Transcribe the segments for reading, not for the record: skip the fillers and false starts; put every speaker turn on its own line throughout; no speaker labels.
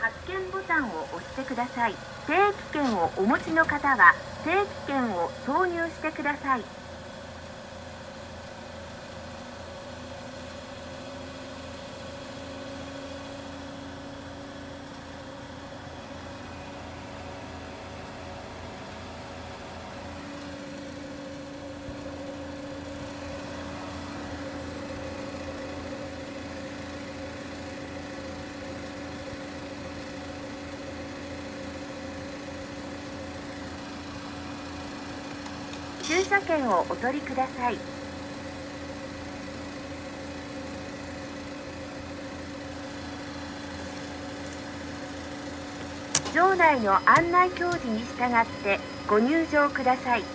発券ボタンを押してください。定期券をお持ちの方は定期券を挿入してください。駐車券をお取りください。場内の案内表示に従ってご入場ください。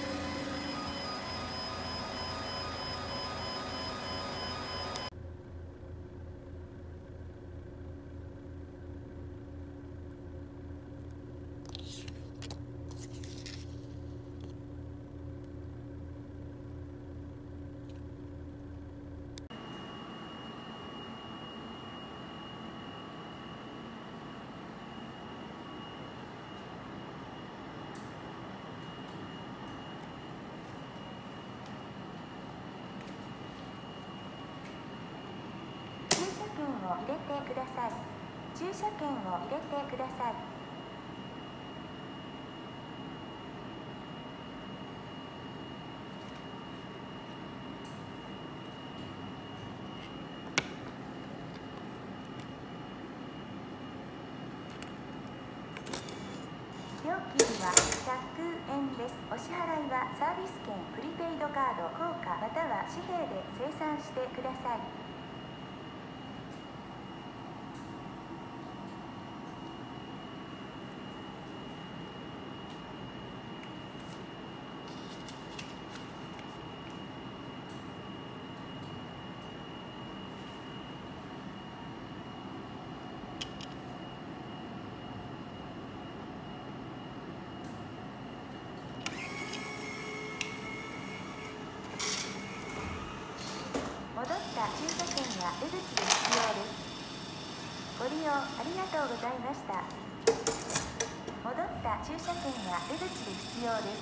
入れてください。駐車券を入れてください。料金は100円です。お支払いはサービス券、プリペイドカード、硬貨または紙幣で精算してください。戻った駐車券は出口で必要です。ご利用ありがとうございました。戻った駐車券は出口で必要です。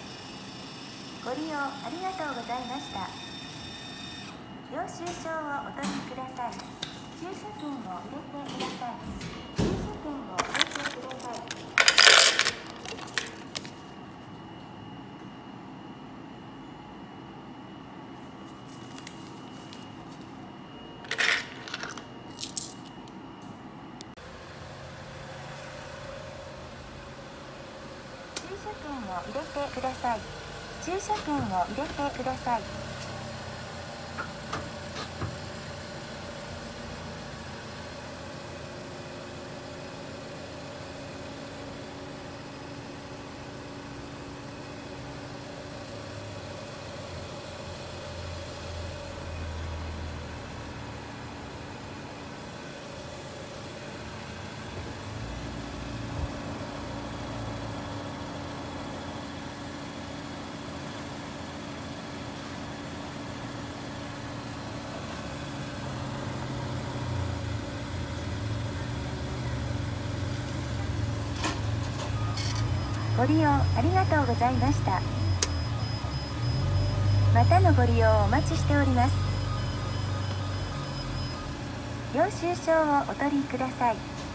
ご利用ありがとうございました。領収書をお取りください。駐車券を入れてください。駐車券を入れてください。駐車券を入れてください。駐車券を入れてください。ご利用ありがとうございました。またのご利用をお待ちしております。領収書をお取りください。